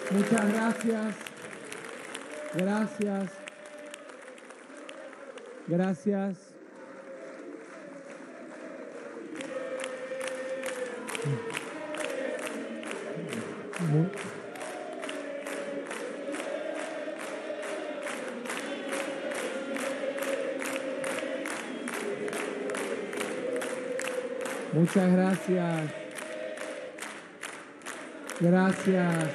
Muchas gracias. Gracias. Gracias. Muchas gracias. Gracias.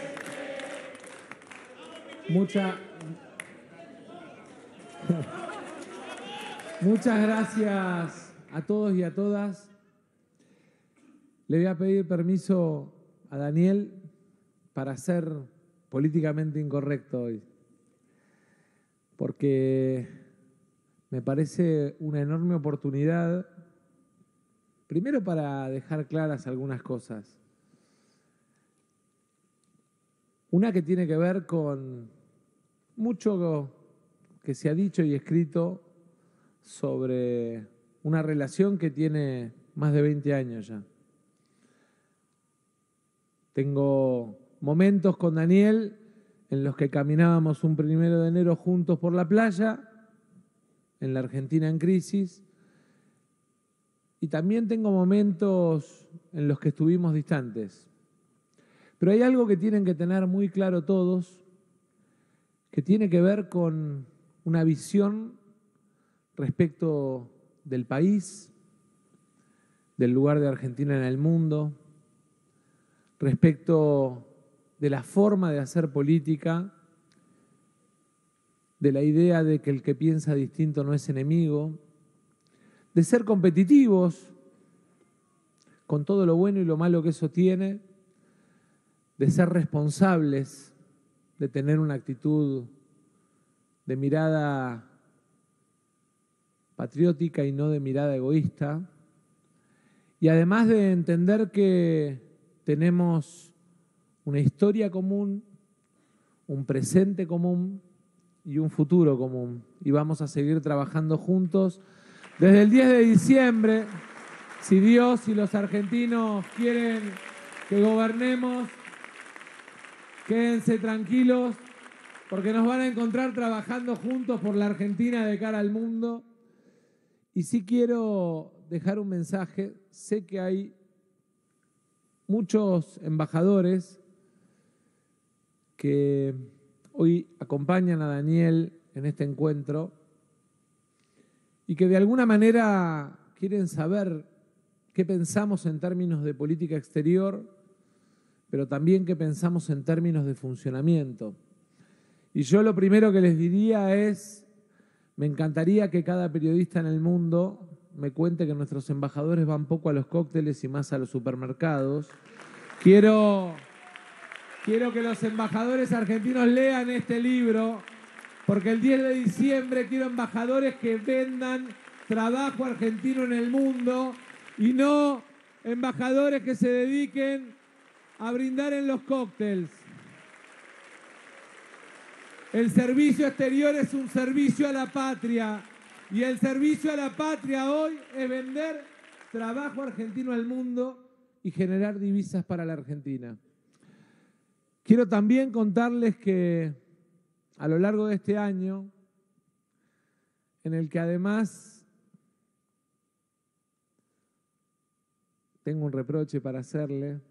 Muchas gracias a todos y a todas. Le voy a pedir permiso a Daniel para ser políticamente incorrecto hoy, porque me parece una enorme oportunidad, primero para dejar claras algunas cosas. Una que tiene que ver con mucho que se ha dicho y escrito sobre una relación que tiene más de 20 años ya. Tengo momentos con Daniel en los que caminábamos un 1 de enero juntos por la playa, en la Argentina en crisis, y también tengo momentos en los que estuvimos distantes. Pero hay algo que tienen que tener muy claro todos, que tiene que ver con una visión respecto del país, del lugar de Argentina en el mundo, respecto de la forma de hacer política, de la idea de que el que piensa distinto no es enemigo, de ser competitivos con todo lo bueno y lo malo que eso tiene, de ser responsables, de tener una actitud de mirada patriótica y no de mirada egoísta, y además de entender que tenemos una historia común, un presente común y un futuro común, y vamos a seguir trabajando juntos desde el 10 de diciembre, si Dios y los argentinos quieren que gobernemos. Quédense tranquilos, porque nos van a encontrar trabajando juntos por la Argentina de cara al mundo. Y sí quiero dejar un mensaje. Sé que hay muchos embajadores que hoy acompañan a Daniel en este encuentro y que de alguna manera quieren saber qué pensamos en términos de política exterior, pero también qué pensamos en términos de funcionamiento. Y yo lo primero que les diría es, me encantaría que cada periodista en el mundo me cuente que nuestros embajadores van poco a los cócteles y más a los supermercados. Quiero que los embajadores argentinos lean este libro, porque el 10 de diciembre quiero embajadores que vendan trabajo argentino en el mundo y no embajadores que se dediquen a brindar en los cócteles. El servicio exterior es un servicio a la patria, y el servicio a la patria hoy es vender trabajo argentino al mundo y generar divisas para la Argentina. Quiero también contarles que a lo largo de este año, en el que además tengo un reproche para hacerle,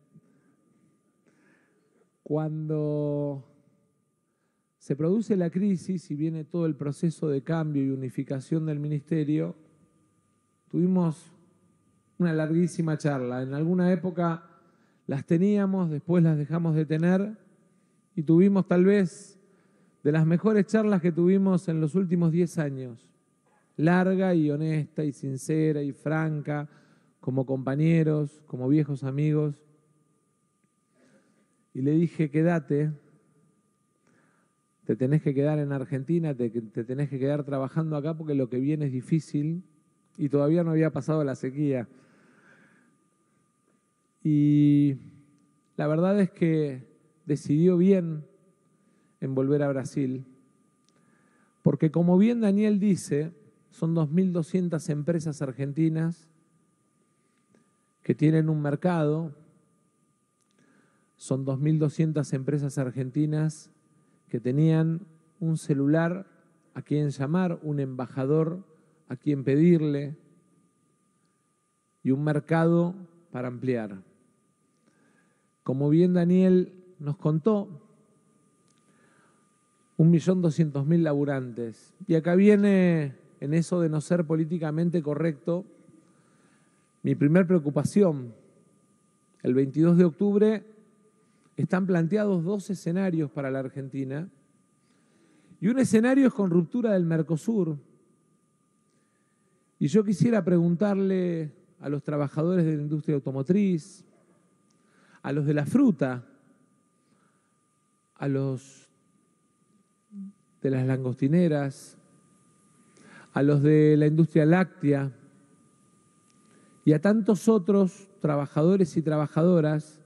cuando se produce la crisis y viene todo el proceso de cambio y unificación del ministerio, tuvimos una larguísima charla. En alguna época las teníamos, después las dejamos de tener y tuvimos tal vez de las mejores charlas que tuvimos en los últimos 10 años. Larga y honesta y sincera y franca, como compañeros, como viejos amigos. Y le dije, quédate. Te tenés que quedar en Argentina, te tenés que quedar trabajando acá porque lo que viene es difícil y todavía no había pasado la sequía. Y la verdad es que decidió bien en volver a Brasil, porque como bien Daniel dice, son 2.200 empresas argentinas que tienen un mercado, Son 2.200 empresas argentinas que tenían un celular a quien llamar, un embajador a quien pedirle y un mercado para ampliar. Como bien Daniel nos contó, 1.200.000 laburantes. Y acá viene, en eso de no ser políticamente correcto, mi primer preocupación. El 22 de octubre están planteados 2 escenarios para la Argentina. Y un escenario es con ruptura del Mercosur. Y yo quisiera preguntarle a los trabajadores de la industria automotriz, a los de la fruta, a los de las langostineras, a los de la industria láctea y a tantos otros trabajadores y trabajadoras,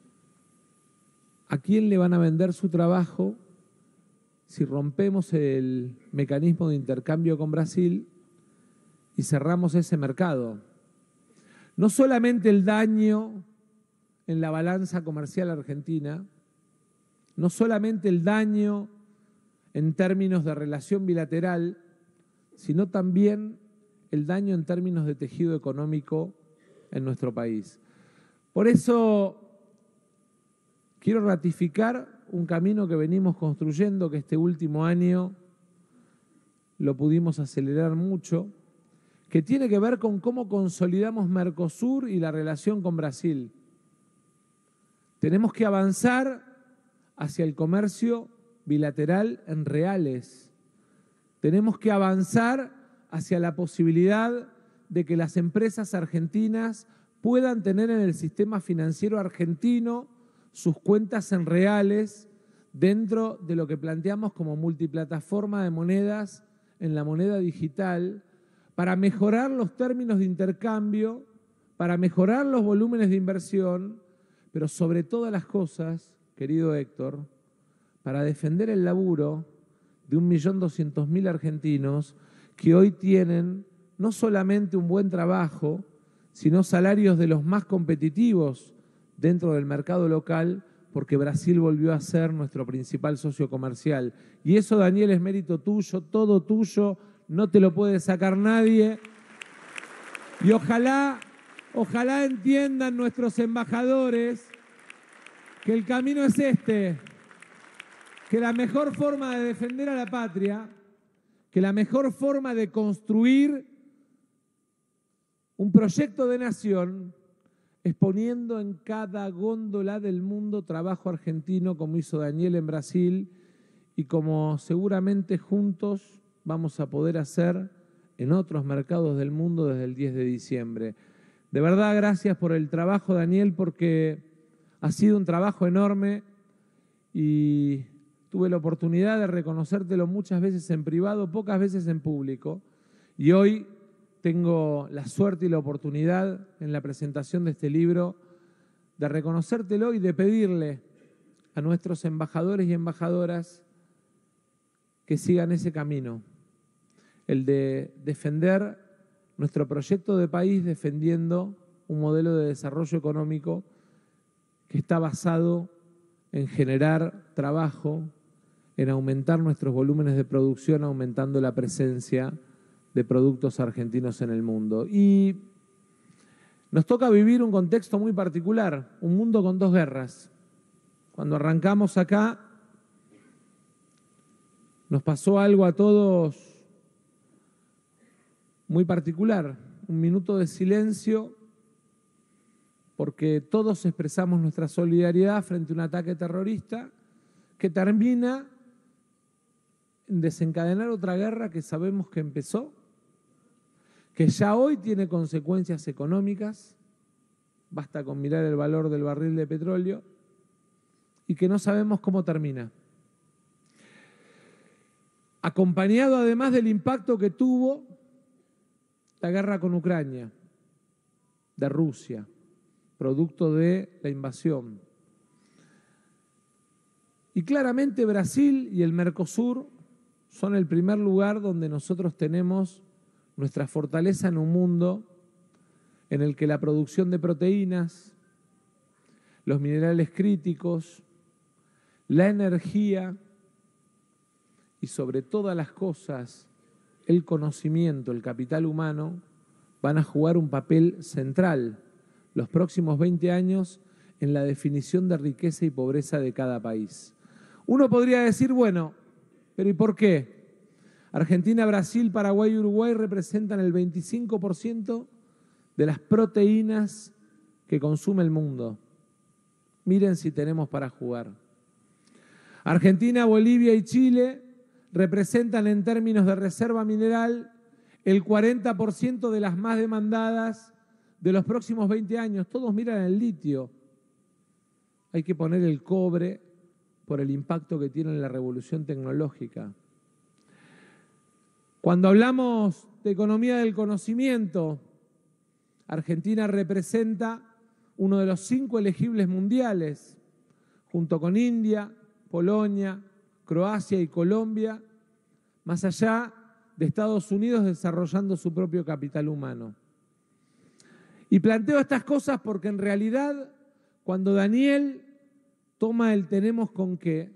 ¿a quién le van a vender su trabajo si rompemos el mecanismo de intercambio con Brasil y cerramos ese mercado? No solamente el daño en la balanza comercial argentina, no solamente el daño en términos de relación bilateral, sino también el daño en términos de tejido económico en nuestro país. Por eso quiero ratificar un camino que venimos construyendo, que este último año lo pudimos acelerar mucho, que tiene que ver con cómo consolidamos Mercosur y la relación con Brasil. Tenemos que avanzar hacia el comercio bilateral en reales. Tenemos que avanzar hacia la posibilidad de que las empresas argentinas puedan tener en el sistema financiero argentino sus cuentas en reales dentro de lo que planteamos como multiplataforma de monedas en la moneda digital, para mejorar los términos de intercambio, para mejorar los volúmenes de inversión, pero sobre todas las cosas, querido Héctor, para defender el laburo de 1.200.000 argentinos que hoy tienen no solamente un buen trabajo, sino salarios de los más competitivos dentro del mercado local, porque Brasil volvió a ser nuestro principal socio comercial. Y eso, Daniel, es mérito tuyo, todo tuyo, no te lo puede sacar nadie. Y ojalá entiendan nuestros embajadores que el camino es este, que la mejor forma de defender a la patria, que la mejor forma de construir un proyecto de nación es poniendo en cada góndola del mundo trabajo argentino, como hizo Daniel en Brasil y como seguramente juntos vamos a poder hacer en otros mercados del mundo desde el 10 de diciembre. De verdad, gracias por el trabajo, Daniel, porque ha sido un trabajo enorme y tuve la oportunidad de reconocértelo muchas veces en privado, pocas veces en público. Y hoy tengo la suerte y la oportunidad en la presentación de este libro de reconocértelo y de pedirle a nuestros embajadores y embajadoras que sigan ese camino, el de defender nuestro proyecto de país defendiendo un modelo de desarrollo económico que está basado en generar trabajo, en aumentar nuestros volúmenes de producción, aumentando la presencia de productos argentinos en el mundo. Y nos toca vivir un contexto muy particular, un mundo con 2 guerras. Cuando arrancamos acá, nos pasó algo a todos muy particular, un minuto de silencio, porque todos expresamos nuestra solidaridad frente a un ataque terrorista que termina en desencadenar otra guerra que sabemos que empezó, que ya hoy tiene consecuencias económicas, basta con mirar el valor del barril de petróleo, y que no sabemos cómo termina. Acompañado además del impacto que tuvo la guerra con Ucrania, de Rusia, producto de la invasión. Y claramente Brasil y el Mercosur son el primer lugar donde nosotros tenemos nuestra fortaleza en un mundo en el que la producción de proteínas, los minerales críticos, la energía y sobre todas las cosas, el conocimiento, el capital humano, van a jugar un papel central los próximos 20 años en la definición de riqueza y pobreza de cada país. Uno podría decir, bueno, pero ¿y por qué? Argentina, Brasil, Paraguay y Uruguay representan el 25% de las proteínas que consume el mundo. Miren si tenemos para jugar. Argentina, Bolivia y Chile representan en términos de reserva mineral el 40% de las más demandadas de los próximos 20 años. Todos miran el litio. Hay que poner el cobre por el impacto que tiene en la revolución tecnológica. Cuando hablamos de economía del conocimiento, Argentina representa uno de los 5 elegibles mundiales, junto con India, Polonia, Croacia y Colombia, más allá de Estados Unidos desarrollando su propio capital humano. Y planteo estas cosas porque en realidad cuando Daniel toma el tenemos con qué,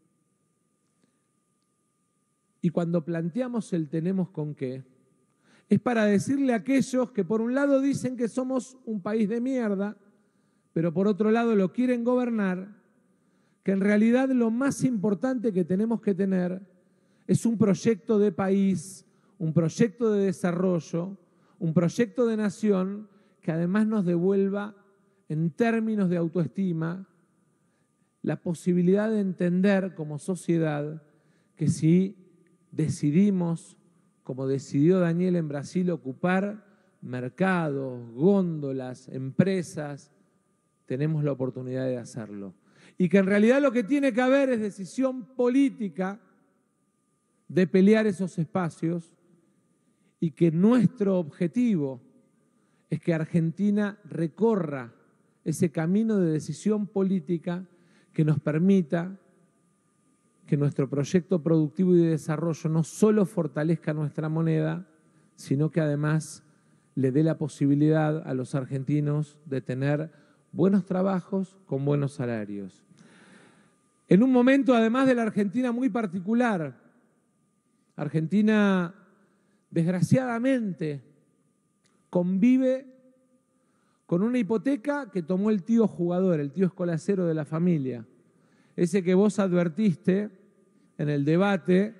y cuando planteamos el tenemos con qué, es para decirle a aquellos que por un lado dicen que somos un país de mierda, pero por otro lado lo quieren gobernar, que en realidad lo más importante que tenemos que tener es un proyecto de país, un proyecto de desarrollo, un proyecto de nación que además nos devuelva en términos de autoestima la posibilidad de entender como sociedad que si decidimos, como decidió Daniel en Brasil, ocupar mercados, góndolas, empresas, tenemos la oportunidad de hacerlo. Y que en realidad lo que tiene que haber es decisión política de pelear esos espacios y que nuestro objetivo es que Argentina recorra ese camino de decisión política que nos permita que nuestro proyecto productivo y de desarrollo no solo fortalezca nuestra moneda, sino que además le dé la posibilidad a los argentinos de tener buenos trabajos con buenos salarios. En un momento, además de la Argentina muy particular, Argentina, desgraciadamente, convive con una hipoteca que tomó el tío jugador, el tío escolacero de la familia. Ese que vos advertiste en el debate.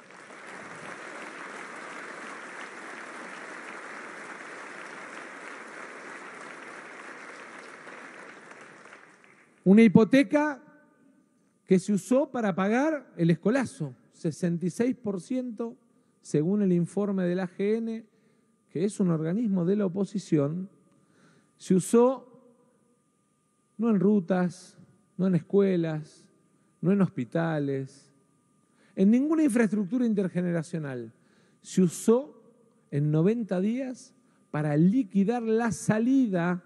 Una hipoteca que se usó para pagar el escolazo, 66% según el informe del AGN, que es un organismo de la oposición, se usó no en rutas, no en escuelas, no en hospitales, en ninguna infraestructura intergeneracional. Se usó en 90 días para liquidar la salida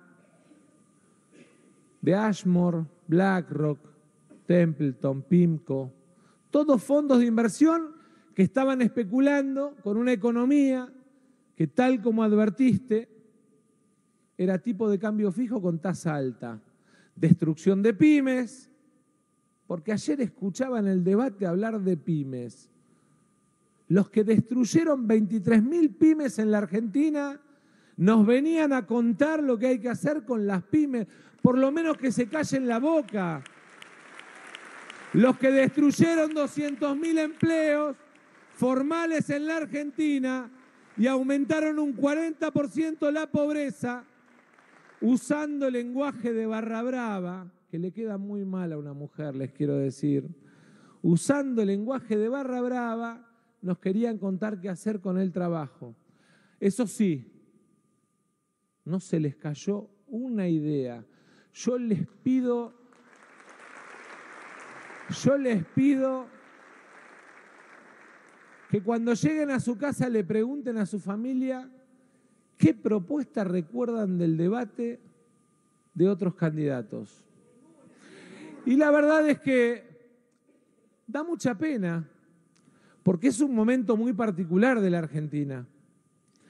de Ashmore, BlackRock, Templeton, PIMCO, todos fondos de inversión que estaban especulando con una economía que, tal como advertiste, era tipo de cambio fijo con tasa alta. Destrucción de pymes, porque ayer escuchaba en el debate hablar de pymes. Los que destruyeron 23.000 pymes en la Argentina nos venían a contar lo que hay que hacer con las pymes, por lo menos que se callen la boca. Los que destruyeron 200.000 empleos formales en la Argentina y aumentaron un 40% la pobreza usando el lenguaje de barra brava, que le queda muy mal a una mujer, les quiero decir. Usando el lenguaje de barra brava, nos querían contar qué hacer con el trabajo. Eso sí, no se les cayó una idea. Yo les pido que cuando lleguen a su casa le pregunten a su familia qué propuestas recuerdan del debate de otros candidatos. Y la verdad es que da mucha pena, porque es un momento muy particular de la Argentina.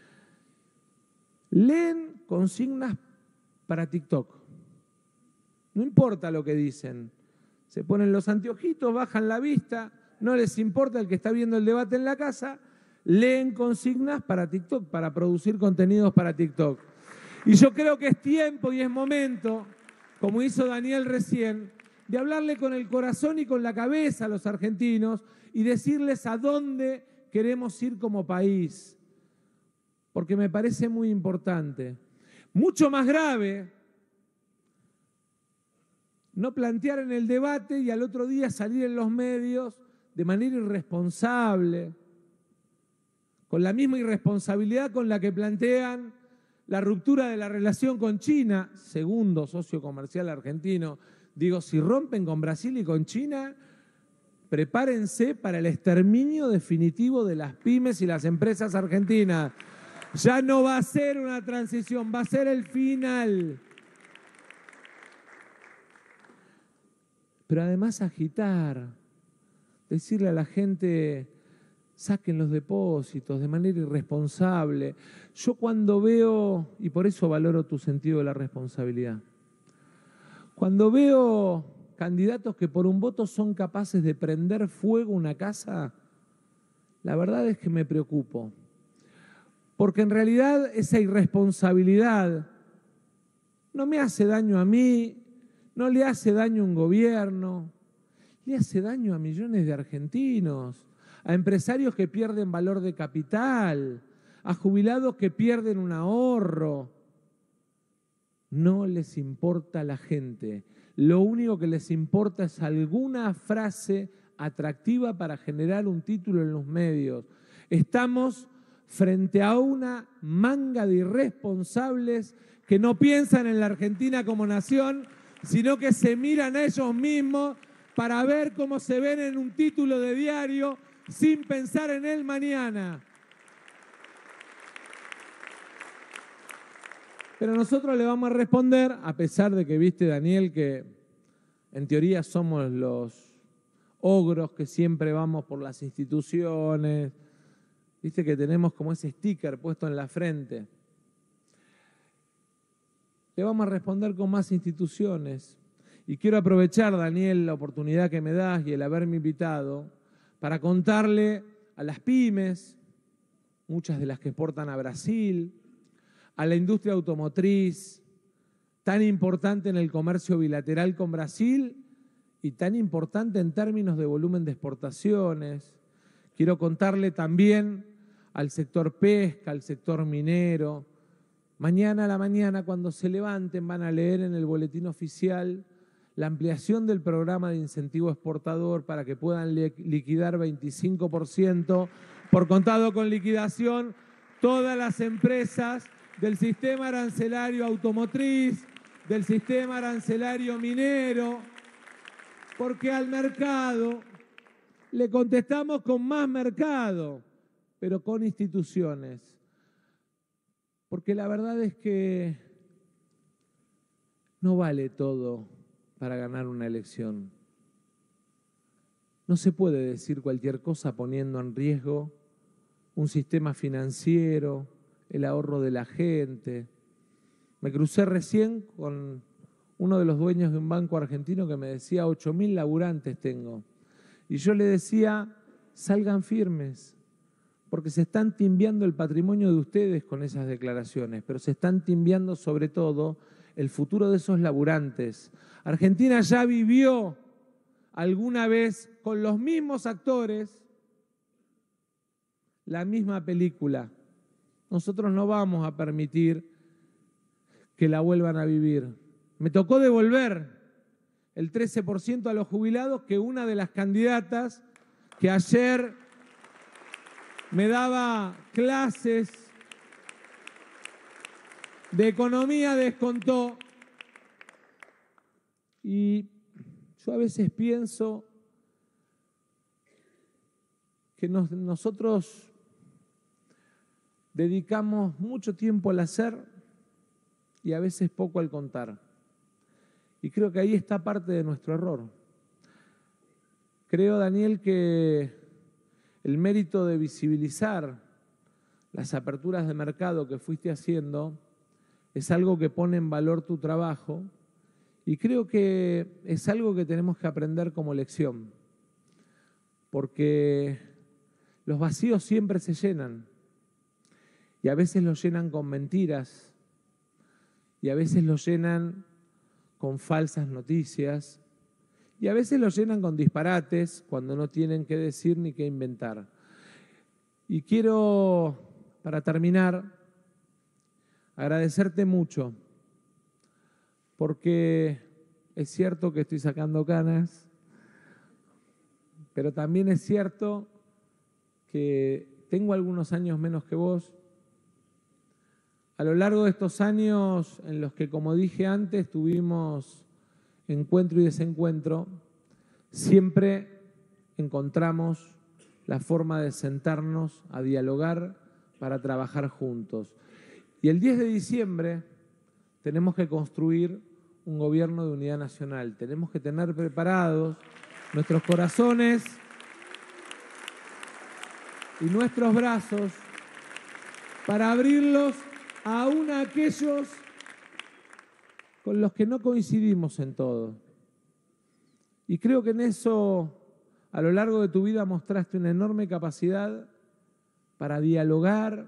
Leen consignas para TikTok. No importa lo que dicen. Se ponen los anteojitos, bajan la vista, no les importa el que está viendo el debate en la casa, leen consignas para TikTok, para producir contenidos para TikTok. Y yo creo que es tiempo y es momento, como hizo Daniel recién, de hablarle con el corazón y con la cabeza a los argentinos y decirles a dónde queremos ir como país. Porque me parece muy importante. Mucho más grave, no plantear en el debate y al otro día salir en los medios de manera irresponsable, con la misma irresponsabilidad con la que plantean la ruptura de la relación con China, segundo socio comercial argentino. Digo, si rompen con Brasil y con China, prepárense para el exterminio definitivo de las pymes y las empresas argentinas. Ya no va a ser una transición, va a ser el final. Pero además agitar, decirle a la gente, saquen los depósitos de manera irresponsable. Yo cuando veo, y por eso valoro tu sentido de la responsabilidad, cuando veo candidatos que por un voto son capaces de prender fuego una casa, la verdad es que me preocupo. Porque en realidad esa irresponsabilidad no me hace daño a mí, no le hace daño a un gobierno, le hace daño a millones de argentinos, a empresarios que pierden valor de capital, a jubilados que pierden un ahorro. No les importa la gente. Lo único que les importa es alguna frase atractiva para generar un título en los medios. Estamos frente a una manga de irresponsables que no piensan en la Argentina como nación, sino que se miran a ellos mismos para ver cómo se ven en un título de diario sin pensar en el mañana. Pero nosotros le vamos a responder, a pesar de que viste, Daniel, que en teoría somos los ogros que siempre vamos por las instituciones, viste que tenemos como ese sticker puesto en la frente. Le vamos a responder con más instituciones. Y quiero aprovechar, Daniel, la oportunidad que me das y el haberme invitado para contarle a las pymes, muchas de las que exportan a Brasil, a la industria automotriz, tan importante en el comercio bilateral con Brasil y tan importante en términos de volumen de exportaciones. Quiero contarle también al sector pesca, al sector minero. Mañana a la mañana, cuando se levanten, van a leer en el boletín oficial la ampliación del programa de incentivo exportador para que puedan liquidar 25% por contado con liquidación todas las empresas del sistema arancelario automotriz, del sistema arancelario minero, porque al mercado le contestamos con más mercado, pero con instituciones. Porque la verdad es que no vale todo para ganar una elección. No se puede decir cualquier cosa poniendo en riesgo un sistema financiero, el ahorro de la gente. Me crucé recién con uno de los dueños de un banco argentino que me decía 8.000 laburantes tengo. Y yo le decía, salgan firmes, porque se están timbiando el patrimonio de ustedes con esas declaraciones, pero se están timbiando sobre todo el futuro de esos laburantes. Argentina ya vivió alguna vez con los mismos actores la misma película. Nosotros no vamos a permitir que la vuelvan a vivir. Me tocó devolver el 13% a los jubilados que una de las candidatas que ayer me daba clases de economía descontó. Y yo a veces pienso que nosotros dedicamos mucho tiempo al hacer y a veces poco al contar. Y creo que ahí está parte de nuestro error. Creo, Daniel, que el mérito de visibilizar las aperturas de mercado que fuiste haciendo es algo que pone en valor tu trabajo Y creo que es algo que tenemos que aprender como lección, porque los vacíos siempre se llenan, y a veces los llenan con mentiras, y a veces los llenan con falsas noticias, y a veces los llenan con disparates cuando no tienen qué decir ni qué inventar. Y quiero, para terminar, agradecerte mucho, porque es cierto que estoy sacando canas, pero también es cierto que tengo algunos años menos que vos. A lo largo de estos años en los que, como dije antes, tuvimos encuentro y desencuentro, siempre encontramos la forma de sentarnos a dialogar para trabajar juntos. Y el 10 de diciembre tenemos que construir un gobierno de unidad nacional. Tenemos que tener preparados nuestros corazones y nuestros brazos para abrirlos aún a aquellos con los que no coincidimos en todo. Y creo que en eso, a lo largo de tu vida, mostraste una enorme capacidad para dialogar,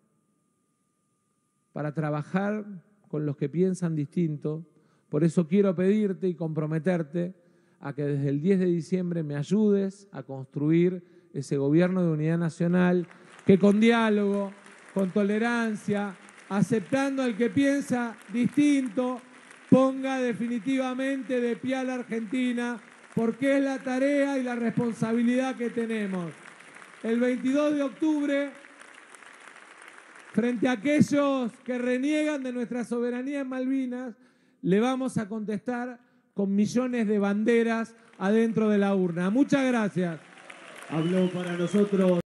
para trabajar con los que piensan distinto. Por eso quiero pedirte y comprometerte a que desde el 10 de diciembre me ayudes a construir ese gobierno de unidad nacional que con diálogo, con tolerancia, aceptando al que piensa distinto, ponga definitivamente de pie a la Argentina, porque es la tarea y la responsabilidad que tenemos. El 22 de octubre, frente a aquellos que reniegan de nuestra soberanía en Malvinas, le vamos a contestar con millones de banderas adentro de la urna. Muchas gracias. Habló para nosotros